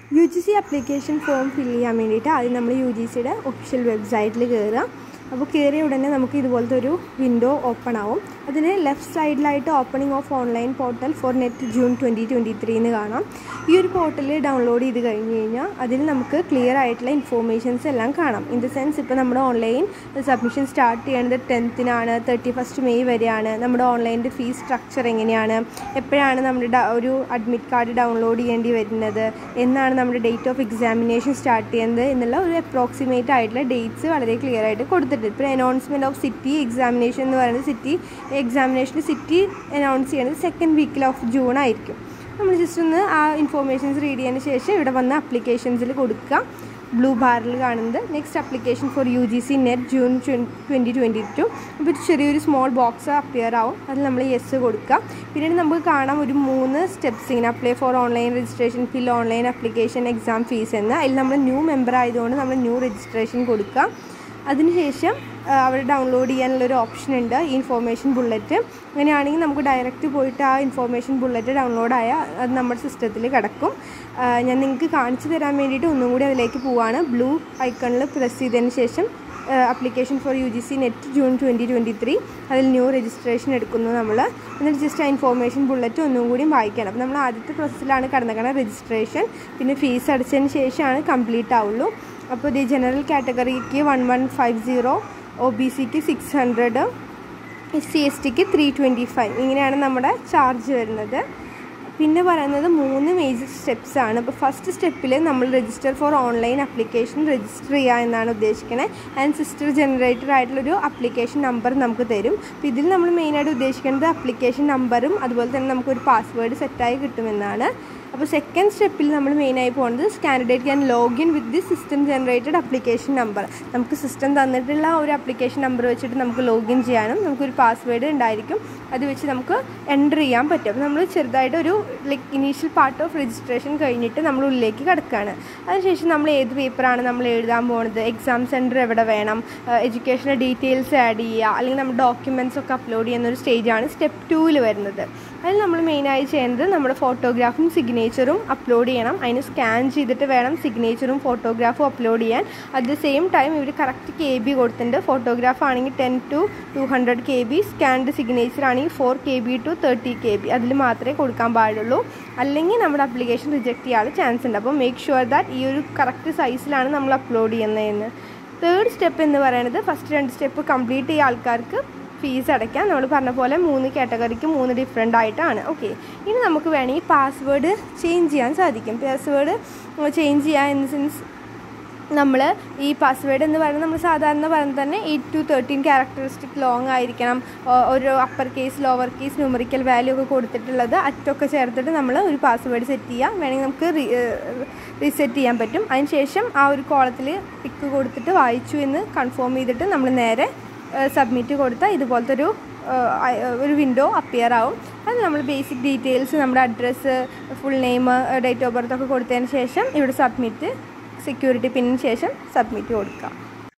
UGC application form fill ചെയ്യാൻ വേണ്ടിയിട്ട് ആദ്യം നമ്മൾ UGCയുടെ ഒഫീഷ്യൽ വെബ്സൈറ്റിൽ കയറുക. അപ്പോൾ കയറിയ ഉടനെ നമുക്ക് ഇതുപോലത്തെ ഒരു വിൻഡോ ഓപ്പൺ ആവും. അതിന് ലെഫ്റ്റ് സൈഡിലായിട്ട് opening of online portal for NET June 2023 എന്ന് കാണാം. ഈ ഒരു പോർട്ടൽ ഡൗൺലോഡ് ചെയ്ത് കഴിഞ്ഞ് കഴിഞ്ഞാൽ അതിൽ നമുക്ക് ക്ലിയർ ആയിട്ടുള്ള ഇൻഫോർമേഷൻസ് എല്ലാം കാണാം. ഇൻ ദ സെൻസ് ഇപ്പോൾ നമ്മുടെ ഓൺലൈൻ സബ്മിഷൻ സ്റ്റാർട്ട് ചെയ്യുന്നത് 10th 31st May വരെയാണ്. നമ്മുടെ ഓൺലൈനിൻ്റെ ഫീസ് സ്ട്രക്ചർ എങ്ങനെയാണ്, എപ്പോഴാണ് നമ്മുടെ ഒരു അഡ്മിറ്റ് കാർഡ് ഡൗൺലോഡ് ചെയ്യേണ്ടി വരുന്നത്, എന്നാണ് നമ്മുടെ ഡേറ്റ് ഓഫ് എക്സാമിനേഷൻ സ്റ്റാർട്ട് ചെയ്യുന്നത് എന്നുള്ള ഒരു അപ്രോക്സിമേറ്റ് ആയിട്ടുള്ള ഡേറ്റ്സ് വളരെ ക്ലിയർ ആയിട്ട് കൊടുത്തിട്ടുണ്ട്. ഇപ്പോൾ അനൗൺസ്മെൻറ്റ് ഓഫ് സിറ്റി എക്സാമിനേഷൻ എന്ന് പറയുന്നത് സിറ്റി അനൗൺസ് ചെയ്യുന്നത് 2nd week of June ആയിരിക്കും. നമ്മൾ ജസ്റ്റ് ഒന്ന് ആ ഇൻഫോർമേഷൻസ് റീഡ് ചെയ്തതിന് ശേഷം ഇവിടെ വന്ന് അപ്ലിക്കേഷൻസിൽ കൊടുക്കുക. ബ്ലൂ ബാറിൽ കാണുന്നത് next application for UGC NET June 2022. അപ്പോൾ ചെറിയൊരു സ്മോൾ ബോക്സ് അപ്പിയർ ആവും. അതിൽ നമ്മൾ യെസ് കൊടുക്കുക. പിന്നീട് നമുക്ക് കാണാം ഒരു 3 സ്റ്റെപ്സ് ഇങ്ങനെ apply for online registration, fill online application, exam fees എന്ന്. അതിൽ നമ്മൾ ന്യൂ മെമ്പർ ആയതുകൊണ്ട് നമ്മൾ ന്യൂ രജിസ്ട്രേഷൻ കൊടുക്കുക. അതിനുശേഷം അവിടെ ഡൗൺലോഡ് ചെയ്യാനുള്ളൊരു ഓപ്ഷൻ ഉണ്ട്, ഈ ഇൻഫോർമേഷൻ ബുള്ളറ്റ്. അങ്ങനെയാണെങ്കിൽ നമുക്ക് ഡയറക്റ്റ് പോയിട്ട് ആ ഇൻഫോർമേഷൻ ബുള്ളറ്റ് ഡൗൺലോഡായാൽ അത് നമ്മുടെ സിസ്റ്റത്തിൽ കിടക്കും. ഞാൻ നിങ്ങൾക്ക് കാണിച്ചു തരാൻ വേണ്ടിയിട്ട് ഒന്നും കൂടി അതിലേക്ക് പോവാണ്. ബ്ലൂ ഐക്കണിൽ പ്രസ് ചെയ്തതിന് ശേഷം application for UGC NET June 2023 അതിൽ ന്യൂ രജിസ്ട്രേഷൻ എടുക്കുന്നു നമ്മൾ. എന്നിട്ട് ജസ്റ്റ് ആ ഇൻഫോർമേഷൻ ബുള്ളറ്റ് ഒന്നും കൂടി വായിക്കണം. അപ്പോൾ നമ്മൾ ആദ്യത്തെ പ്രോസസ്സിലാണ് കിടന്നേക്കണം രജിസ്ട്രേഷൻ, പിന്നെ ഫീസ് അടച്ചതിന് ശേഷമാണ് കംപ്ലീറ്റ് ആവുള്ളൂ. അപ്പോൾ ഇത് ജനറൽ കാറ്റഗറിക്ക് 1150, OBCക്ക് 600, SC/STക്ക് 325 ഇങ്ങനെയാണ് നമ്മുടെ ചാർജ് വരുന്നത്. പിന്നെ പറയുന്നത് 3 മേജർ സ്റ്റെപ്സ് ആണ്. അപ്പോൾ ഫസ്റ്റ് സ്റ്റെപ്പിൽ നമ്മൾ register for online application register ചെയ്യുക എന്നാണ് ഉദ്ദേശിക്കുന്നത്. ആൻഡ് സിസ്റ്റർ ജനറേറ്റഡ് ആയിട്ടുള്ളൊരു അപ്ലിക്കേഷൻ നമ്പർ നമുക്ക് തരും. അപ്പോൾ ഇതിൽ നമ്മൾ മെയിനായിട്ട് ഉദ്ദേശിക്കുന്നത് അപ്ലിക്കേഷൻ നമ്പറും അതുപോലെ തന്നെ നമുക്കൊരു പാസ്വേഡ് സെറ്റായി കിട്ടുമെന്നാണ്. അപ്പോൾ സെക്കൻഡ് സ്റ്റെപ്പിൽ നമ്മൾ മെയിനായി പോകുന്നത് candidate can log in with the system generated application number. നമുക്ക് സിസ്റ്റം തന്നിട്ടുള്ള ഒരു അപ്ലിക്കേഷൻ നമ്പർ വെച്ചിട്ട് നമുക്ക് ലോഗിൻ ചെയ്യാനും നമുക്കൊരു പാസ്വേഡ് ഉണ്ടായിരിക്കും, അത് വെച്ച് നമുക്ക് എൻ്റർ ചെയ്യാൻ പറ്റും. അപ്പോൾ നമ്മൾ ചെറുതായിട്ട് ഒരു ഇനീഷ്യൽ പാർട്ട് ഓഫ് രജിസ്ട്രേഷൻ കഴിഞ്ഞിട്ട് നമ്മൾ ഉള്ളിലേക്ക് കിടക്കുകയാണ്. അതിനുശേഷം നമ്മൾ ഏത് പേപ്പറാണ് നമ്മൾ എഴുതാൻ പോകുന്നത്, എക്സാം സെൻറ്റർ എവിടെ വേണം, എഡ്യൂക്കേഷണൽ ഡീറ്റെയിൽസ് ആഡ് ചെയ്യുക, അല്ലെങ്കിൽ നമ്മുടെ ഡോക്യുമെൻറ്റ്സ് ഒക്കെ അപ്ലോഡ് ചെയ്യുന്നൊരു സ്റ്റേജാണ് സ്റ്റെപ്പ് 2 വരുന്നത്. അതിൽ നമ്മൾ മെയിനായി ചെയ്യുന്നത് നമ്മുടെ ഫോട്ടോഗ്രാഫും സിഗ്നേച്ചറും അപ്ലോഡ് ചെയ്യണം. അതിന് സ്കാൻ ചെയ്തിട്ട് വേണം സിഗ്നേച്ചറും ഫോട്ടോഗ്രാഫും അപ്ലോഡ് ചെയ്യാൻ. അറ്റ് ദ സെയിം ടൈം ഇവർ കറക്റ്റ് KB കൊടുത്തിട്ടുണ്ട്. ഫോട്ടോഗ്രാഫ് ആണെങ്കിൽ 10 to 200 KB, സ്കാൻഡ് സിഗ്നേച്ചർ ആണെങ്കിൽ 4 KB to 30 KB. അതിൽ മാത്രമേ കൊടുക്കാൻ പാടുള്ളൂ, അല്ലെങ്കിൽ നമ്മുടെ അപ്ലിക്കേഷൻ റിജക്റ്റ് ചെയ്യാനുള്ള ചാൻസ് ഉണ്ട്. അപ്പോൾ മേക്ക് ഷുവർ ദാറ്റ് ഈ ഒരു കറക്റ്റ് സൈസിലാണ് നമ്മൾ അപ്ലോഡ് ചെയ്യുന്നതെന്ന്. തേർഡ് സ്റ്റെപ്പ് എന്ന് പറയുന്നത് ഫസ്റ്റ് 2 സ്റ്റെപ്പ് കംപ്ലീറ്റ് ചെയ്യുക ആൾക്കാർക്ക് ഫീസ് അടയ്ക്കാം. നമ്മൾ പറഞ്ഞ പോലെ 3 കാറ്റഗറിക്ക് 3 ഡിഫറെൻ്റ് ആയിട്ടാണ്. ഓക്കെ, ഇനി നമുക്ക് വേണമെങ്കിൽ പാസ്വേഡ് ചേഞ്ച് ചെയ്യാൻ സാധിക്കും. പാസ്വേഡ് ചേഞ്ച് ചെയ്യുക ഇൻ ദ സെൻസ് നമ്മൾ ഈ പാസ്വേഡ് എന്ന് പറയുന്നത് നമ്മൾ സാധാരണ പറയുന്നത് തന്നെ 8 to 13 ക്യാരക്ടറിസ്റ്റിക് ലോങ് ആയിരിക്കണം. ഒരു upper case, lower case, numerical value ഒക്കെ കൊടുത്തിട്ടുള്ളത് അറ്റൊക്കെ ചേർത്തിട്ട് നമ്മൾ ഒരു പാസ്വേഡ് സെറ്റ് ചെയ്യാം. വേണമെങ്കിൽ നമുക്ക് റീസെറ്റ് ചെയ്യാൻ പറ്റും. അതിനുശേഷം ആ ഒരു കോളത്തിൽ ടിക്ക് കൊടുത്തിട്ട് വായിച്ചു എന്ന് കൺഫേം ചെയ്തിട്ട് നമ്മൾ നേരെ സബ്മിറ്റ് കൊടുത്താൽ ഇതുപോലത്തെ ഒരു വിൻഡോ അപ്പിയർ ആവും. അത് നമ്മൾ ബേസിക് ഡീറ്റെയിൽസ്, നമ്മുടെ address, full name, date of birth ഒക്കെ കൊടുത്തതിന് ശേഷം ഇവിടെ സബ്മിറ്റ്, സെക്യൂരിറ്റി പിന്നിന് ശേഷം സബ്മിറ്റ് കൊടുക്കുക.